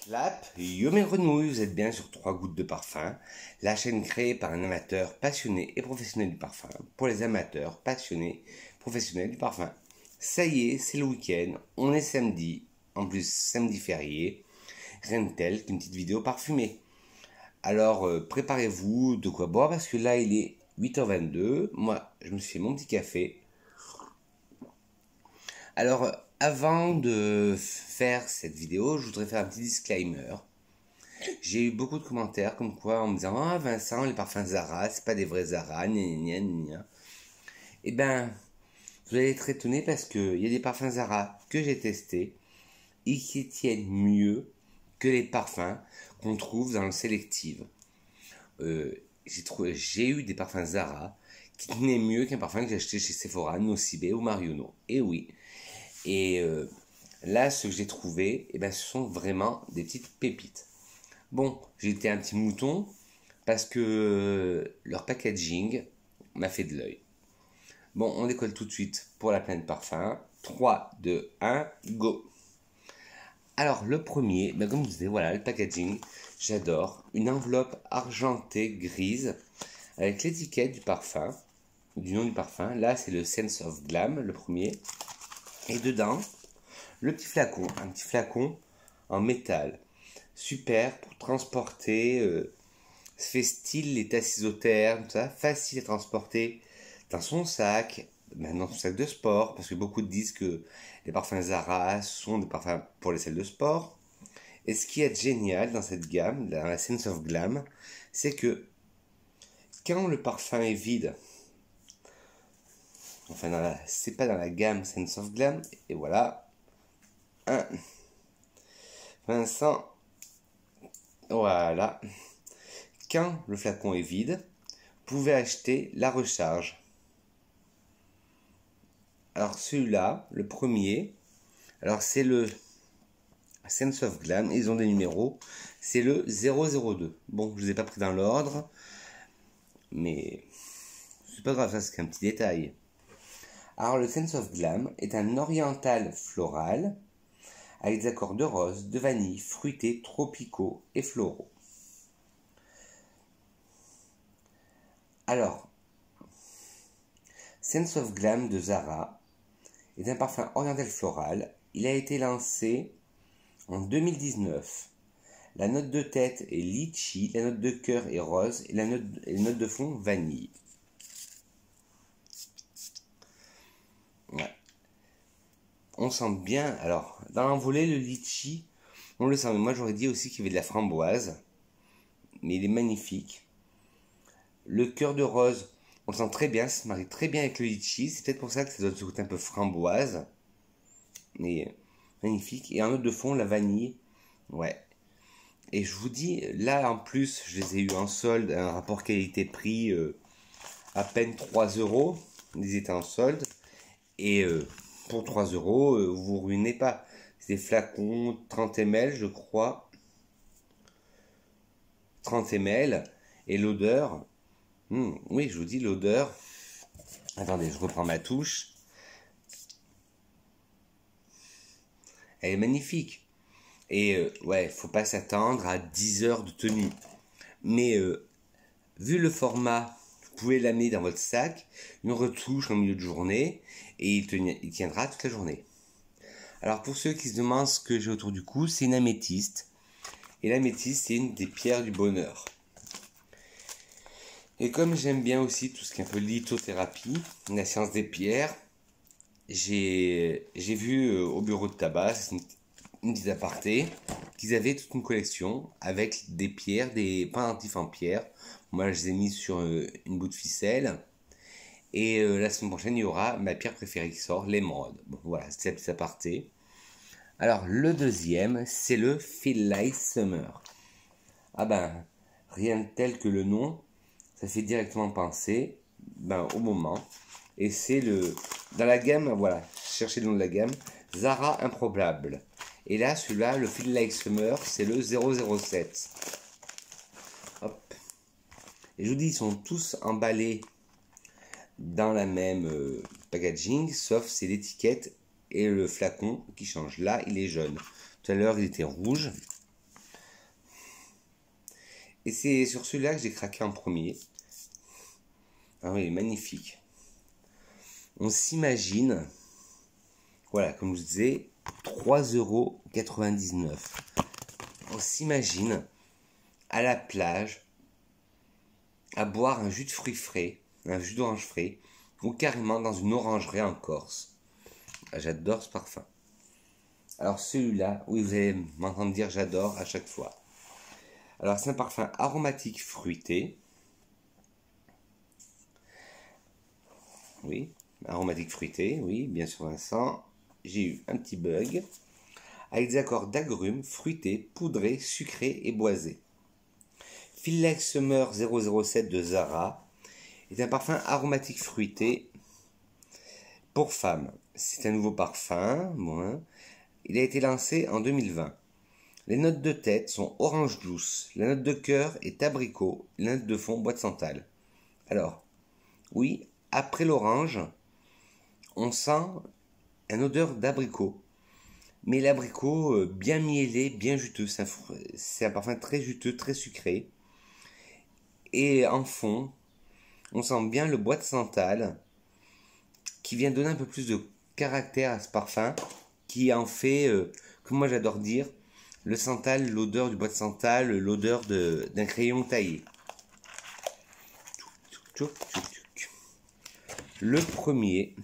Clap, yo mes grenouilles, vous êtes bien sur 3 gouttes de parfum, la chaîne créée par un amateur passionné et professionnel du parfum, pour les amateurs passionnés professionnels du parfum. Ça y est, c'est le week-end, on est samedi, en plus samedi férié, rien de tel qu'une petite vidéo parfumée. Alors préparez-vous de quoi boire parce que là il est 8h22, moi je me suis fait mon petit café. Alors avant de faire cette vidéo, je voudrais faire un petit disclaimer. J'ai eu beaucoup de commentaires comme quoi en me disant ah Vincent, les parfums Zara, c'est pas des vrais Zara, gna gna gna gna. Eh ben, vous allez être étonné parce qu'il y a des parfums Zara que j'ai testés et qui tiennent mieux que les parfums qu'on trouve dans le sélective. J'ai eu des parfums Zara qui tenaient mieux qu'un parfum que j'ai acheté chez Sephora, Nocibé ou Marionneau. Et oui. Et là, ce que j'ai trouvé, eh ben, ce sont vraiment des petites pépites. Bon, j'ai été un petit mouton parce que leur packaging m'a fait de l'œil. Bon, on décolle tout de suite pour la planète parfum. 3, 2, 1, go. Alors, le premier, ben comme je disais, voilà, le packaging, j'adore. Une enveloppe argentée grise avec l'étiquette du parfum, du nom du parfum. Là, c'est le Sense of Glam, le premier. Et dedans, le petit flacon, un petit flacon en métal. Super pour transporter, ça fait style les tasses isothermes, tout ça, facile à transporter dans son sac, dans son sac de sport, parce que beaucoup disent que les parfums Zara sont des parfums pour les salles de sport. Et ce qui est génial dans cette gamme, dans la Sense of Glam, c'est que quand le parfum est vide, enfin c'est pas dans la gamme Sense of Glam, et voilà, un Vincent, voilà. Quand le flacon est vide, vous pouvez acheter la recharge. Alors celui-là, le premier, alors c'est le Sense of Glam, ils ont des numéros, c'est le 002. Bon, je ne les ai pas pris dans l'ordre, mais c'est pas grave, ça c'est qu'un petit détail. Alors le Sense of Glam est un oriental floral avec des accords de rose, de vanille, fruités, tropicaux et floraux. Alors, Sense of Glam de Zara est un parfum oriental floral. Il a été lancé en 2019. La note de tête est litchi, la note de cœur est rose et la note de fond vanille. Ouais. On sent bien, alors, dans l'envolée, le litchi, on le sent. Moi, j'aurais dit aussi qu'il y avait de la framboise, mais il est magnifique. Le cœur de rose, on le sent très bien, ça se marie très bien avec le litchi. C'est peut-être pour ça que ça doit se goûter un peu framboise. Mais magnifique. Et en note de fond, la vanille. Ouais. Et je vous dis, là en plus, je les ai eu en solde, un rapport qualité-prix à peine 3 euros. Ils étaient en solde. Et pour 3 euros, vous vous ruinez pas. C'est des flacons 30 ml, je crois. 30 ml. Et l'odeur, oui, je vous dis l'odeur. Attendez, je reprends ma touche. Elle est magnifique. Et ouais, faut pas s'attendre à 10 heures de tenue. Mais vu le format, vous pouvez l'amener dans votre sac, une retouche en milieu de journée, et il tiendra toute la journée. Alors pour ceux qui se demandent ce que j'ai autour du cou, c'est une améthyste. Et l'améthyste, c'est une des pierres du bonheur. Et comme j'aime bien aussi tout ce qui est un peu lithothérapie, la science des pierres, j'ai vu au bureau de tabac, c'est une petite aparté, qu'ils avaient toute une collection avec des pierres, des pendentifs en pierre. Moi, je les ai mis sur une bout de ficelle. Et la semaine prochaine, il y aura ma pierre préférée qui sort, l'émeraude. Bon, voilà, c'est la petite aparté. Alors, le deuxième, c'est le Feel Like Summer. Ah ben, rien de tel que le nom, ça fait directement penser au moment. Et c'est dans la gamme, voilà, cherchez le nom de la gamme, Zara Improbable. Et là, celui-là, le Feel Like Summer, c'est le 007. Hop. Et je vous dis, ils sont tous emballés dans la même packaging, sauf c'est l'étiquette et le flacon qui changent. Là, il est jaune. Tout à l'heure, il était rouge. Et c'est sur celui-là que j'ai craqué en premier. Ah oui, magnifique. On s'imagine, voilà, comme je disais, 3,99 €. On s'imagine à la plage, à boire un jus de fruits frais, un jus d'orange frais, ou carrément dans une orangerie en Corse. Ah, j'adore ce parfum. Alors celui-là, oui, vous allez m'entendre dire j'adore à chaque fois. Alors c'est un parfum aromatique fruité. Oui, aromatique fruité, oui, bien sûr Vincent. J'ai eu un petit bug. Avec des accords d'agrumes, fruités, poudrés, sucrés et boisés. Philex Summer 007 de Zara est un parfum aromatique fruité pour femmes. C'est un nouveau parfum. Bon, il a été lancé en 2020. Les notes de tête sont orange douce, la note de cœur est abricot, la note de fond bois de santal. Alors, oui, après l'orange, on sent une odeur d'abricot. Mais l'abricot bien mielé, bien juteux. C'est un parfum très juteux, très sucré. Et en fond, on sent bien le bois de santal qui vient donner un peu plus de caractère à ce parfum, qui en fait, comme moi j'adore dire, le santal, l'odeur du bois de santal, l'odeur d'un crayon taillé. Le premier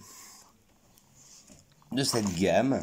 de cette gamme,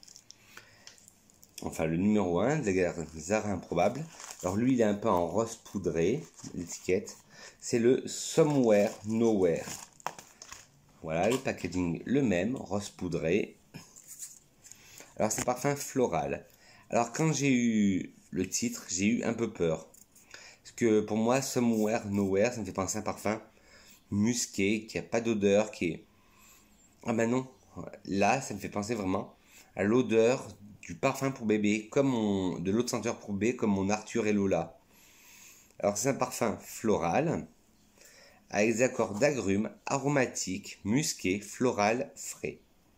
enfin le numéro 1 de la gamme Zara Improbable. Alors lui il est un peu en rose poudré, l'étiquette. C'est le Somewhere Nowhere. Voilà, le packaging le même, rose poudré. Alors c'est un parfum floral. Alors quand j'ai eu le titre, j'ai eu un peu peur. Parce que pour moi, Somewhere Nowhere, ça me fait penser à un parfum musqué, qui a pas d'odeur, qui est... Ah ben non, là ça me fait penser vraiment à l'odeur du parfum pour bébé, comme de l'eau de senteur pour bébé, comme mon Arthur et Lola. Alors c'est un parfum floral, avec des accords d'agrumes, aromatiques, musqués, floral, frais.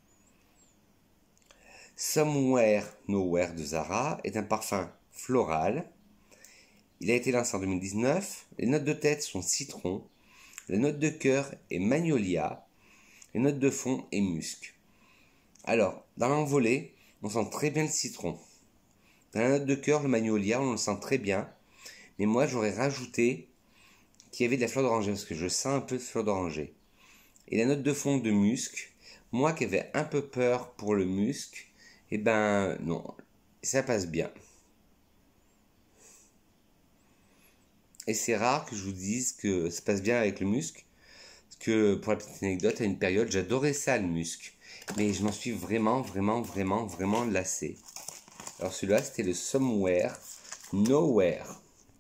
Somewhere Nowhere de Zara est un parfum floral. Il a été lancé en 2019. Les notes de tête sont citron. La note de cœur est magnolia. Les notes de fond est musc. Alors, dans l'envolée, on sent très bien le citron. Dans la note de cœur, le magnolia, on le sent très bien. Mais moi, j'aurais rajouté qu'il y avait de la fleur d'oranger, parce que je sens un peu de fleur d'oranger. Et la note de fond de musc, moi qui avais un peu peur pour le musc, eh ben non, ça passe bien. Et c'est rare que je vous dise que ça passe bien avec le musc. Parce que pour la petite anecdote, à une période, j'adorais ça le musc. Mais je m'en suis vraiment lassé. Alors celui-là, c'était le Somewhere Nowhere.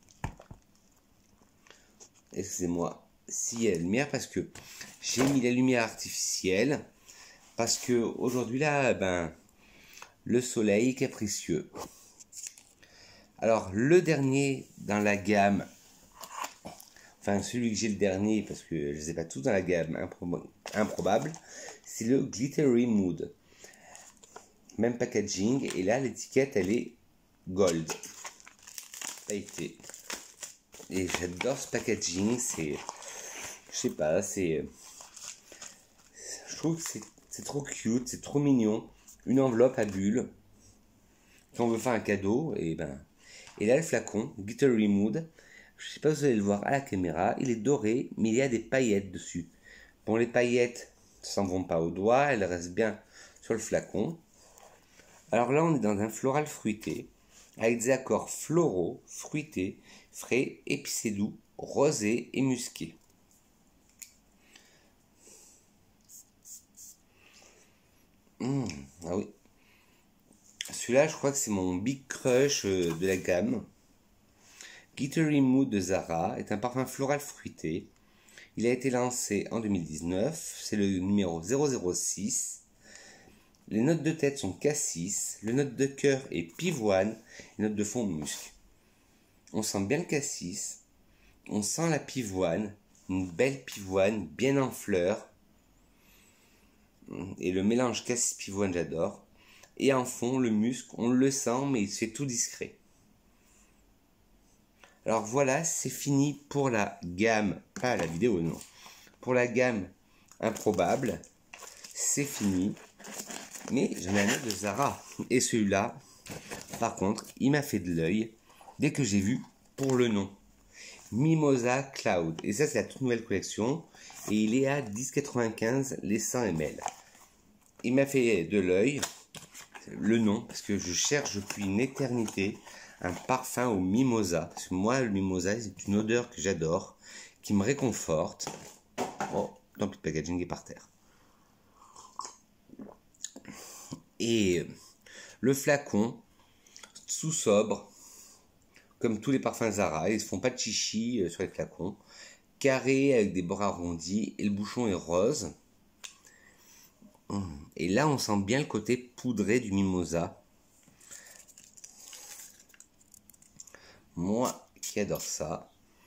Excusez-moi s'il y a la lumière, parce que j'ai mis la lumière artificielle. Parce que aujourd'hui là, ben, le soleil est capricieux. Alors le dernier dans la gamme, enfin celui que j'ai le dernier, parce que je ne les ai pas tous dans la gamme improbable, c'est le Glittery Mood. Même packaging, et là l'étiquette elle est gold. Pailleté. Et j'adore ce packaging, c'est... Je sais pas, c'est... Je trouve que c'est trop cute, c'est trop mignon. Une enveloppe à bulles. Quand on veut faire un cadeau, et ben... Et là le flacon, Glittery Mood. Je sais pas si vous allez le voir à la caméra, il est doré, mais il y a des paillettes dessus. Bon, les paillettes ne s'en vont pas au doigt, elles restent bien sur le flacon. Alors là, on est dans un floral fruité, avec des accords floraux, fruités, frais, épicés doux, rosés et musqués. Ah oui. Celui-là, je crois que c'est mon big crush de la gamme. Glittery Mood de Zara est un parfum floral fruité. Il a été lancé en 2019, c'est le numéro 006. Les notes de tête sont cassis, le note de cœur est pivoine, les notes de fond musc. On sent bien le cassis, on sent la pivoine, une belle pivoine bien en fleurs. Et le mélange cassis-pivoine, j'adore. Et en fond, le musc, on le sent, mais il se fait tout discret. Alors voilà, c'est fini pour la gamme, pas la vidéo, non. Pour la gamme improbable, c'est fini. Mais j'en ai un autre de Zara. Et celui-là, par contre, il m'a fait de l'œil dès que j'ai vu pour le nom. Mimosa Cloud. Et ça, c'est la toute nouvelle collection. Et il est à 10,95 les 100 ml. Il m'a fait de l'œil le nom parce que je cherche depuis une éternité un parfum au mimosa. Parce que moi, le mimosa, c'est une odeur que j'adore, qui me réconforte. Oh, tant pis, le packaging est par terre. Et le flacon, sous sobre, comme tous les parfums Zara, ils ne font pas de chichi sur les flacons. Carré avec des bords arrondis et le bouchon est rose. Et là, on sent bien le côté poudré du mimosa. Moi qui adore ça.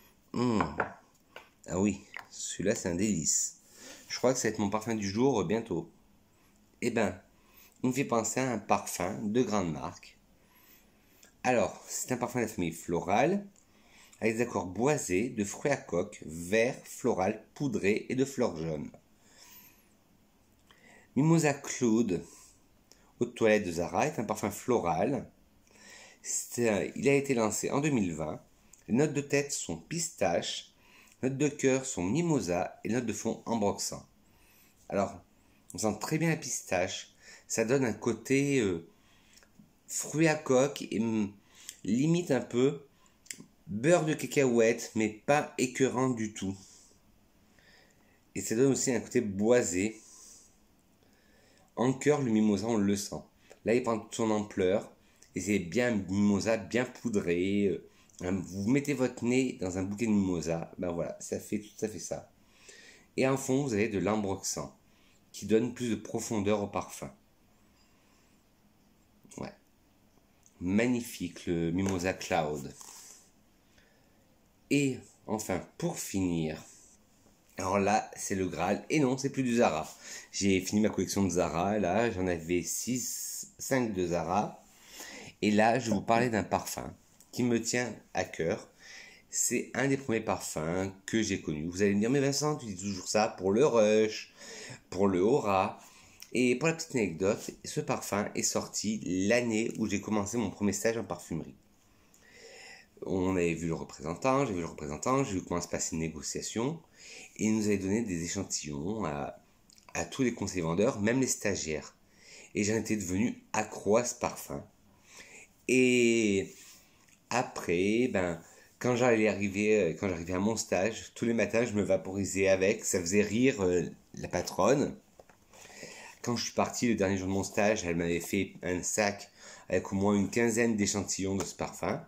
Ah oui, celui-là, c'est un délice. Je crois que ça va être mon parfum du jour bientôt. Eh ben, il me fait penser à un parfum de grande marque. Alors, c'est un parfum de la famille florale, avec des accords boisés de fruits à coque, vert, floral, poudré et de fleurs jaunes. Mimosa Cloud, eau de toilette de Zara, est un parfum floral. Il a été lancé en 2020. Les notes de tête sont pistache, les notes de cœur sont mimosa et les notes de fond ambroxan. Alors, on sent très bien la pistache. Ça donne un côté fruit à coque et limite un peu beurre de cacahuète, mais pas écœurant du tout. Et ça donne aussi un côté boisé. En cœur, le mimosa, on le sent. Là, il prend toute son ampleur. Et c'est bien un mimosa bien poudré. Vous mettez votre nez dans un bouquet de mimosa. Ben voilà, ça fait tout à fait ça. Et en fond, vous avez de l'ambroxan, qui donne plus de profondeur au parfum. Ouais. Magnifique, le Mimosa Cloud. Et enfin, pour finir, alors là, c'est le Graal. Et non, c'est plus du Zara. J'ai fini ma collection de Zara. Là, j'en avais 5 de Zara. Et là, je vais vous parler d'un parfum qui me tient à cœur. C'est un des premiers parfums que j'ai connus. Vous allez me dire, mais Vincent, tu dis toujours ça pour le Rush, pour le Aura. Et pour la petite anecdote, ce parfum est sorti l'année où j'ai commencé mon premier stage en parfumerie. On avait vu le représentant, j'ai vu le représentant, j'ai vu comment se passait une négociation. Et il nous avait donné des échantillons à tous les conseillers vendeurs, même les stagiaires. Et j'en étais devenu accro à ce parfum. Et après, quand j'arrivais à mon stage, tous les matins, je me vaporisais avec. Ça faisait rire la patronne. Quand je suis parti le dernier jour de mon stage, elle m'avait fait un sac avec au moins une quinzaine d'échantillons de ce parfum.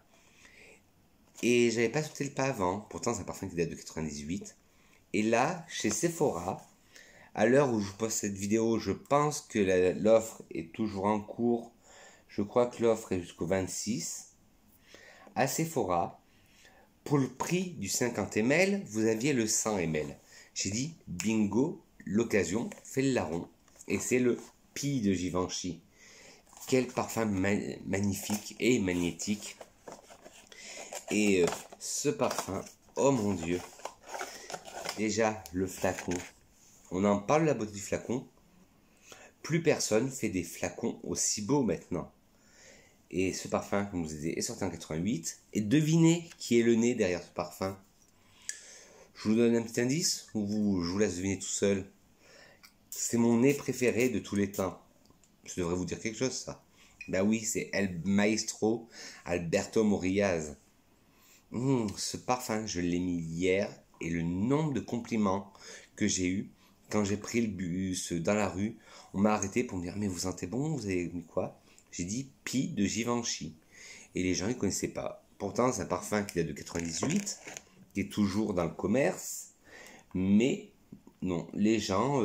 Et j'avais pas sauté le pas avant. Pourtant, c'est un parfum qui date de 98. Et là, chez Sephora, à l'heure où je poste cette vidéo, je pense que l'offre est toujours en cours. Je crois que l'offre est jusqu'au 26. À Sephora, pour le prix du 50 ml, vous aviez le 100 ml. J'ai dit, bingo, l'occasion fait le larron. Et c'est le Pie de Givenchy. Quel parfum magnifique et magnétique. Et ce parfum, oh mon Dieu. Déjà, le flacon. On en parle de la beauté du flacon. Plus personne fait des flacons aussi beaux maintenant. Et ce parfum, comme je vous ai dit, est sorti en 88. Et devinez qui est le nez derrière ce parfum. Je vous donne un petit indice ou je vous laisse deviner tout seul. C'est mon nez préféré de tous les temps. Ça devrait vous dire quelque chose, ça. Ben oui, c'est El Maestro Alberto Morillas. Ce parfum, je l'ai mis hier. Et le nombre de compliments que j'ai eu quand j'ai pris le bus dans la rue, on m'a arrêté pour me dire, mais vous sentez bon, vous avez mis quoi? J'ai dit Pie de Givenchy. Et les gens ne connaissaient pas. Pourtant, c'est un parfum qui date de 98, qui est toujours dans le commerce. Mais non, les gens,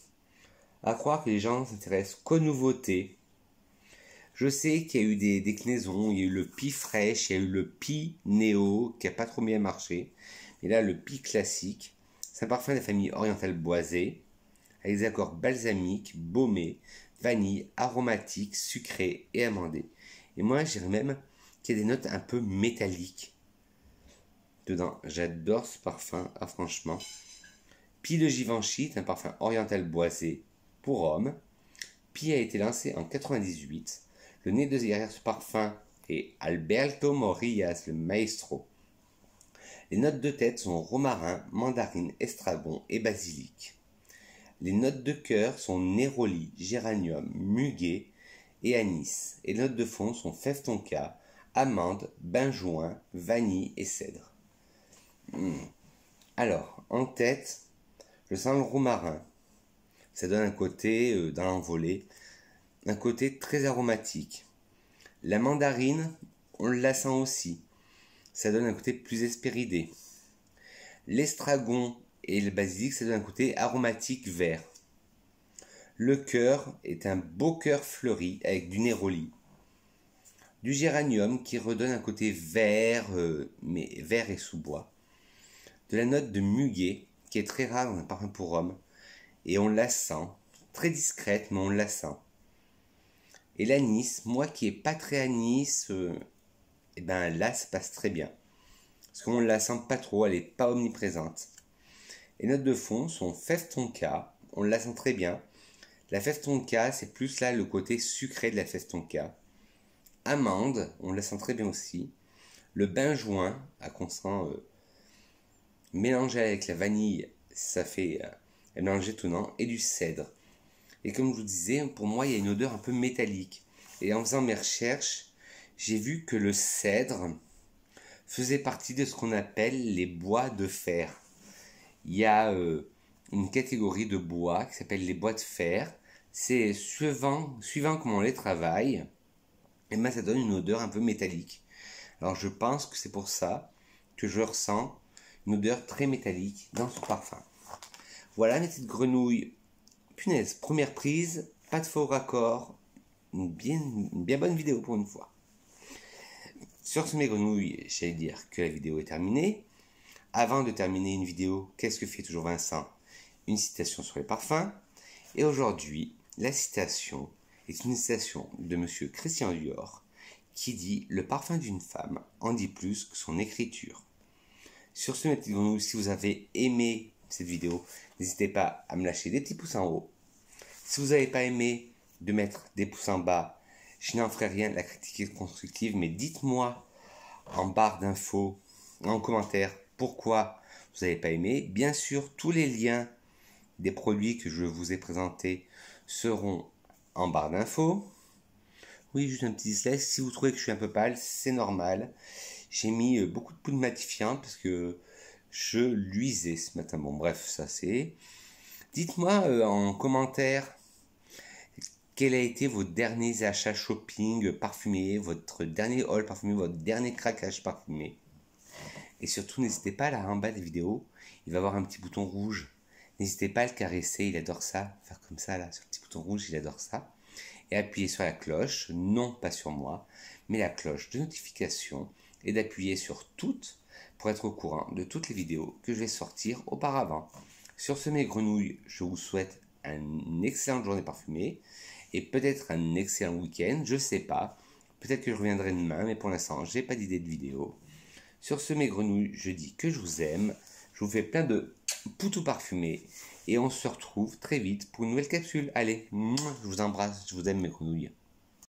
à croire que les gens s'intéressent qu'aux nouveautés. Je sais qu'il y a eu des déclinaisons, il y a eu le Pie fraîche, il y a eu le Pie néo qui n'a pas trop bien marché. Et là, le Pie classique, c'est un parfum de la famille orientale boisée, avec des accords balsamiques, baumés, vanille, aromatiques, sucrés et amandés. Et moi, je dirais même qu'il y a des notes un peu métalliques. dedans. J'adore ce parfum, ah, franchement. Puis le Givenchy est un parfum oriental boisé pour homme. Puis a été lancé en 98. Le nez de derrière ce parfum est Alberto Morillas, le maestro. Les notes de tête sont romarin, mandarine, estragon et basilic. Les notes de cœur sont néroli, géranium, muguet et anis. Et les notes de fond sont fève tonka, amande, benjoin, vanille et cèdre. Alors, en tête, je sens le romarin. Ça donne un côté, dans l'envolée, un côté très aromatique. La mandarine, on la sent aussi. Ça donne un côté plus hespéridé. L'estragon et le basilic, ça donne un côté aromatique vert. Le cœur est un beau cœur fleuri avec du néroli. Du géranium qui redonne un côté vert, mais vert et sous-bois. De la note de muguet qui est très rare dans un parfum pour homme. Et on la sent. Très discrète, mais on la sent. Et l'anis, moi qui n'ai pas très anis, et ben là ça passe très bien. Parce qu'on ne la sent pas trop, elle n'est pas omniprésente. Les notes de fond sont fève tonka, on la sent très bien. La fève tonka, c'est plus là le côté sucré de la fève tonka. Amande, on la sent très bien aussi. Le benjoin, qu'on sent mélangé avec la vanille, ça fait un mélange étonnant. Et du cèdre. Et comme je vous disais, pour moi, il y a une odeur un peu métallique. Et en faisant mes recherches, j'ai vu que le cèdre faisait partie de ce qu'on appelle les bois de fer. Il y a une catégorie de bois qui s'appelle les bois de fer. C'est suivant comment on les travaille, et ben ça donne une odeur un peu métallique. Alors je pense que c'est pour ça que je ressens une odeur très métallique dans ce parfum. Voilà mes petites grenouilles. Punaise, première prise, pas de faux raccord, une bien bonne vidéo pour une fois. Sur ce mes grenouilles, j'allais dire que la vidéo est terminée. Avant de terminer une vidéo, qu'est-ce que fait toujours Vincent? Une citation sur les parfums. Et aujourd'hui, la citation est une citation de monsieur Christian Dior qui dit « Le parfum d'une femme en dit plus que son écriture ». Sur ce mes petites grenouilles, si vous avez aimé cette vidéo, n'hésitez pas à me lâcher des petits pouces en haut. Si vous n'avez pas aimé, de mettre des pouces en bas. Je n'en ferai rien, la critique est constructive, mais dites-moi en barre d'infos, en commentaire, pourquoi vous n'avez pas aimé. Bien sûr, tous les liens des produits que je vous ai présentés seront en barre d'infos. Oui, juste un petit dislike. Si vous trouvez que je suis un peu pâle, c'est normal. J'ai mis beaucoup de poudre matifiante parce que je luisais ce matin. Bon, bref, ça c'est... Dites-moi en commentaire quel a été vos derniers achats shopping parfumés, votre dernier haul parfumé, votre dernier craquage parfumé. Et surtout, n'hésitez pas là en bas de la vidéo, il va y avoir un petit bouton rouge. N'hésitez pas à le caresser, il adore ça. Faire comme ça là, sur le petit bouton rouge, il adore ça. Et appuyez sur la cloche, non pas sur moi, mais la cloche de notification. Et d'appuyer sur toutes pour être au courant de toutes les vidéos que je vais sortir auparavant. Sur ce mes grenouilles, je vous souhaite une excellente journée parfumée. Et peut-être un excellent week-end, je sais pas. Peut-être que je reviendrai demain, mais pour l'instant, j'ai pas d'idée de vidéo. Sur ce, mes grenouilles, je dis que je vous aime. Je vous fais plein de poutous parfumés. Et on se retrouve très vite pour une nouvelle capsule. Allez, je vous embrasse, je vous aime mes grenouilles.